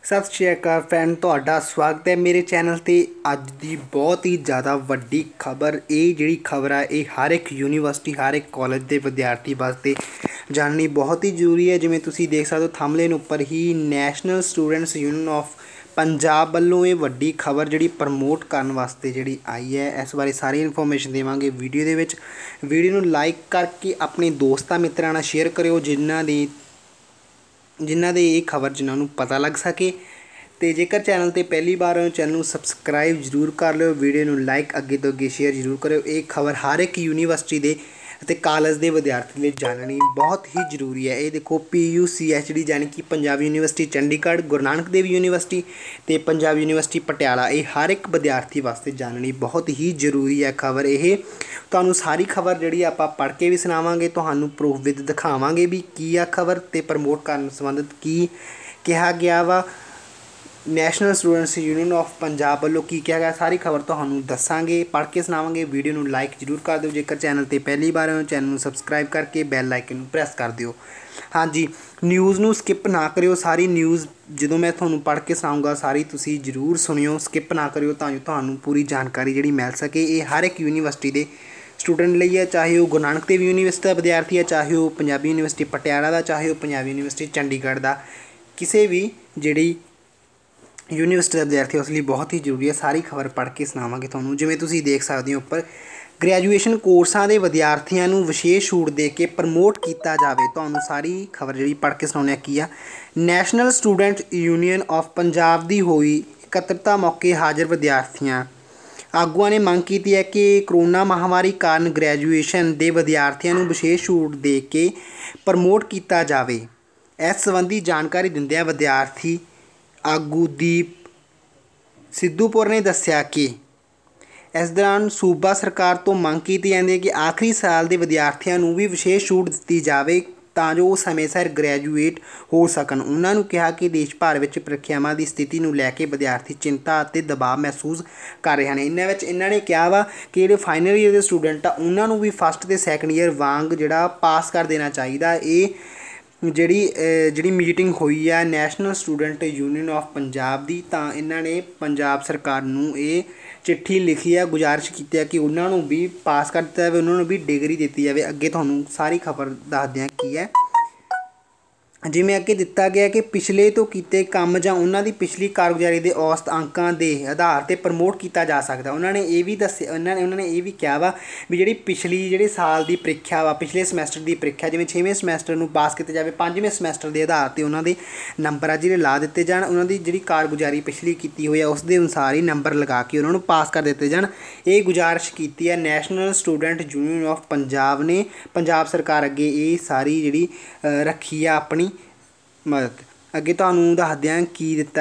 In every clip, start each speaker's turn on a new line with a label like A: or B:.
A: सत श्री अकाल फ्रेंड, तुहाडा स्वागत है मेरे चैनल ते। अज दी बहुत ही ज़्यादा वड्डी खबर, ये जिहड़ी खबर है ये हर एक यूनीवर्सिटी हर एक कॉलेज के विद्यार्थी वास्ते जाननी बहुत ही जरूरी है। जिवें तुसीं देख सकते हो थंबनेल उपर ही national students union of Punjab वालों ये वड्डी खबर जिहड़ी प्रमोट करन वास्ते जिहड़ी आई है। इस बारे सारी इन्फॉर्मेशन देवांगे वीडियो दे विच। वीडियो नूं लाइक करके अपने दोस्तां मित्रां नाल शेयर करियो जिन्हां दे ये खबर जिन्हां नूं पता लग सके। तो जेकर चैनल ते पहली बार हो चैनल सबसक्राइब जरूर कर लो, वीडियो नूं लाइक अगे तो अगे शेयर जरूर करो। ये खबर हर एक यूनीवर्सिटी दे ते कॉलेज के विद्यार्थी लिए जाननी बहुत ही जरूरी है। ये देखो PUCHD यानी कि पंजाब यूनीवर्सिटी चंडीगढ़, गुरु नानक देव यूनीवर्सिटी ते पंजाब यूनीवर्सिटी पटियाला, ये हर एक विद्यार्थी वास्ते जाननी बहुत ही जरूरी है खबर। ये तुहानूं सारी खबर जिहड़ी आपां पढ़ के भी सुणावांगे, तुहानूं प्रूफ विद दिखावांगे भी की आ खबर ते प्रमोट करन संबंधित की कहा गया वा। National students union of Punjab वालों की क्या गया, सारी खबर तुहानूं दसांगे, पढ़ के सुणावांगे। वीडियो नूं लाइक जरूर कर दो, जेकर चैनल ते पहली बार हो चैनल नूं सबसक्राइब करके बैल आइकन नूं प्रेस कर दिओ। हाँ जी, न्यूज़ नूं स्किप ना करियो, सारी न्यूज़ जदों मैं तुहानूं पढ़ के सुणाऊंगा सारी तुसीं जरूर सुनियो, स्किप ना करियो तां जो तुहानूं पूरी जानकारी जिहड़ी मिल सके। ये हर एक यूनीवर्सिटी दे स्टूडेंट लिए है, चाहे वह गुरु नानक देव यूनीवर्सिटी का विद्यार्थी है, चाहे वह पंजाबी यूनीवर्सिटी पटियाला का, चाहे वह पंजाबी यूनीवर्सिटी चंडीगढ़ का, किसी भी जिहड़ी यूनीवर्सिटी का विद्यार्थी उस लिए बहुत ही जरूरी है। सारी खबर पढ़ के सुणावांगे तुहानूं। जिवें तुसीं देख सकते हो उपर ग्रैजुएशन कोर्सां दे विद्यार्थियों नूं विशेष छूट दे के प्रमोट किया जाए। तुहानूं सारी खबर जिहड़ी पढ़ के सुणाउने की आ। National student union of Punjab दी होई इकत्तरता मौके हाज़र विद्यार्थियों आगुआं ने मंग की है कि करोना महामारी कारण ग्रैजुएशन के विद्यार्थियों नूं विशेष छूट दे के प्रमोट किया जाए। इस संबंधी जानकारी दिंदिआं विद्यार्थी आगू दीप सिद्धूपुर ने दस्सिया कि इस दौरान सूबा सरकार तो मंग की जाती है कि आखिरी साल के विद्यार्थियों को भी विशेष छूट दी जाए तां जो वो समय सिर ग्रैजुएट हो सकन। उन्होंने कहा कि देश भर में ਪ੍ਰੀਖਿਆਵਾਂ की स्थिति को लैके विद्यार्थी चिंता और दबाव महसूस कर रहे हैं। इन्होंने कहा वा कि जो फाइनल ईयर के स्टूडेंट आ उन्होंने भी फस्ट ते सैकेंड ईयर वांग जिहड़ा पास कर देना चाहिए। ये जिहड़ी मीटिंग हुई है national student union of Punjab की, तो इन्होंने पंजाब सरकार नूं ये चिट्ठी लिखी है, गुजारिश की है कि उन्होंने भी पास कर दिता जाए, उन्होंने भी डिग्री दी जाए। अगे तुहानूं सारी खबर दसदे हां की है। जिवें अगे दिता गया कि पिछले तो किए काम जां उन्हां दी पिछली कारगुजारी के औसत अंकां के आधार पर प्रमोट किया जा सकता। उन्होंने ये भी दस्सिया, उन्होंने ये भी कहा वा भी जिहड़ी पिछली जिहड़े साल की ਪ੍ਰੀਖਿਆ वा, पिछले समैसटर की ਪ੍ਰੀਖਿਆ जिवें 6वें समैसटर नूं पास किया जाए, 5वें समैसटर के आधार पर उन्होंने नंबर आ जिहड़े ला दिते जाण, उन्होंने जिहड़ी कारगुजारी पिछली की हुई है उस दे अनुसार ही नंबर लगा के उन्होंने पास कर दिते जाण। ये गुजारिश की है national student union of Punjab ने पंजाब सरकार अगे ये सारी जिहड़ी रखी है अपनी मदद। अगे तुहानूं दसदे हां की दिता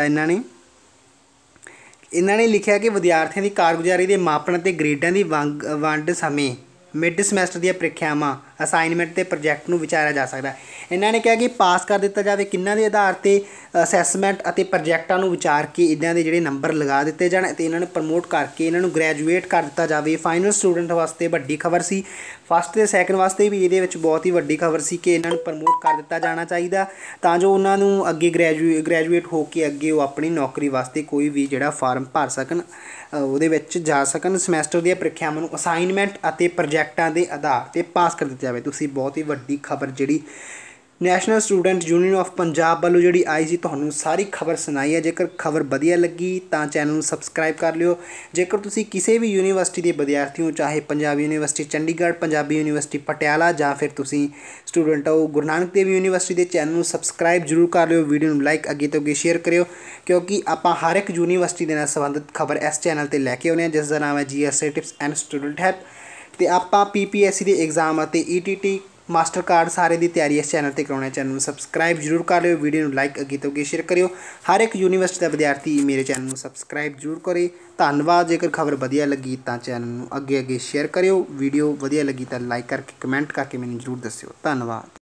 A: इन्होंने लिखा कि विद्यार्थियों की कारगुजारी के मापन ते ग्रेडां की वंड समय मिड समैसटर दी ਪ੍ਰੀਖਿਆਵਾਂ असाइनमेंट ते प्रोजैक्ट नूं विचारिया जा सकता है। इन्होंने कहा कि पास कर दिता जाए किन्हां दे आधार पर असैसमेंट और प्रोजैक्टां नूं विचार के इन्हां दे जिहड़े नंबर लगा दिते जाण ते इन्हां नूं प्रमोट करके इन्हां नूं ग्रैजुएट कर दिता जाए। फाइनल स्टूडेंट वास्ते वड्डी खबर सी, फस्ट ते सैकेंड वास्ते भी ये बहुत ही वड्डी खबर सी कि इन्हां नूं प्रमोट कर दिता जाना चाहिए तां जो उन्हां नूं अगे ग्रैजुएट होकर अगे वो अपनी नौकरी वास्ते कोई भी जिहड़ा फार्म भर सकन, ਉਹਦੇ ਵਿੱਚ ਜਾ ਸਕਣ। ਸਮੈਸਟਰ ਦੀਆਂ ਪ੍ਰੀਖਿਆਵਾਂ ਨੂੰ ਅਸਾਈਨਮੈਂਟ ਅਤੇ ਪ੍ਰੋਜੈਕਟਾਂ ਦੇ ਆਧਾਰ 'ਤੇ ਪਾਸ ਕਰ ਦਿੱਤਾ ਜਾਵੇ। ਤੁਸੀਂ ਬਹੁਤ ਹੀ ਵੱਡੀ ਖਬਰ ਜਿਹੜੀ national student union of Punjab ਵੱਲੋਂ ਜਿਹੜੀ ਆਈ ਸੀ ਤੁਹਾਨੂੰ ਸਾਰੀ ਖਬਰ ਸੁਣਾਈ ਹੈ। ਜੇਕਰ ਖਬਰ ਵਧੀਆ ਲੱਗੀ ਤਾਂ ਚੈਨਲ ਨੂੰ ਸਬਸਕ੍ਰਾਈਬ ਕਰ ਲਿਓ। ਜੇਕਰ ਤੁਸੀਂ ਕਿਸੇ ਵੀ ਯੂਨੀਵਰਸਿਟੀ ਦੇ ਵਿਦਿਆਰਥੀ ਹੋ, ਚਾਹੇ ਪੰਜਾਬ ਯੂਨੀਵਰਸਿਟੀ ਚੰਡੀਗੜ੍ਹ, ਪੰਜਾਬੀ ਯੂਨੀਵਰਸਿਟੀ ਪਟਿਆਲਾ ਜਾਂ ਫਿਰ ਤੁਸੀਂ ਸਟੂਡੈਂਟ ਹੋ ਗੁਰੂ ਨਾਨਕ ਦੇਵ ਯੂਨੀਵਰਸਿਟੀ ਦੇ, ਚੈਨਲ ਨੂੰ ਸਬਸਕ੍ਰਾਈਬ ਜ਼ਰੂਰ ਕਰ ਲਿਓ। ਵੀਡੀਓ ਨੂੰ ਲਾਈਕ ਅੱਗੇ ਤੋਂ ਅੱਗੇ ਸ਼ੇਅਰ ਕਰਿਓ ਕਿਉਂਕਿ ਆਪਾਂ ਹਰ ਇੱਕ ਯੂਨੀਵਰਸਿਟੀ ਦੇ ਨਾਲ ਸੰਬੰਧਿਤ ਖਬਰ ਇਸ ਚੈਨਲ 'ਤੇ ਲੈ ਕੇ ਆਉਂਦੇ ਹਾਂ, ਜਿਸ ਦਾ ਨਾਮ ਹੈ GSA tips and student help. ਅਤੇ ਆਪਾਂ PPSC ਦੇ एग्जाम ਅਤੇ ETT मास्टर कार्ड सारे की तैयारी इस चैनल पर कराने। चैनल सबसक्राइब जरूर कर लियो, वीडियो लाइक अगे तो अगे शेयर करियो। हर एक यूनीवर्सिटी का विद्यार्थी मेरे चैनल सबसक्राइब जरूर करे। धन्यवाद। जेकर खबर वधिया लगी तो चैनल अगे अगे शेयर करियो, वीडियो वधिया लगी तो लाइक करके कमेंट करके मैनूं जरूर दस्सिओ। धन्यवाद।